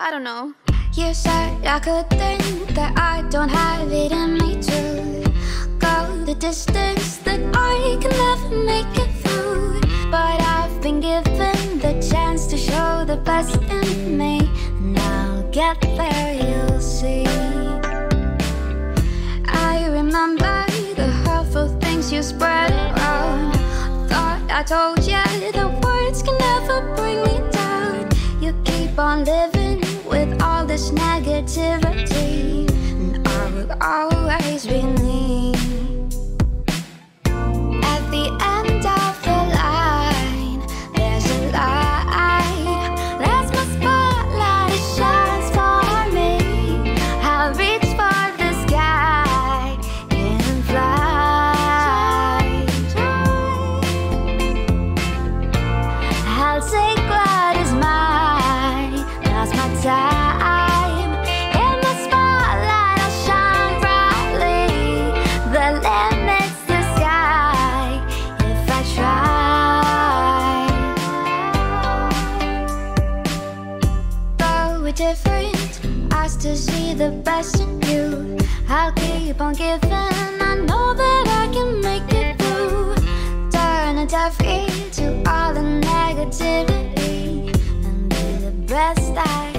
I don't know. You said I could think that I don't have it in me to go the distance, that I can never make it through. But I've been given the chance to show the best in me, and I'll get there, you'll see. I remember the hurtful things you spread around. Thought I told you the words can never bring me down. You keep on living with all this negativity, and I will always be me. At the end of the line, there's a light. That's my spotlight, it shines for me. I'll reach for the sky and fly. I'll take what is mine. That's my time. In the spotlight, I'll shine brightly. The limit's the sky if I try. Though we're different, I still see the best in you. I'll keep on giving. I know that I can make it through. Turn a deaf ear to all the negativity and be the best I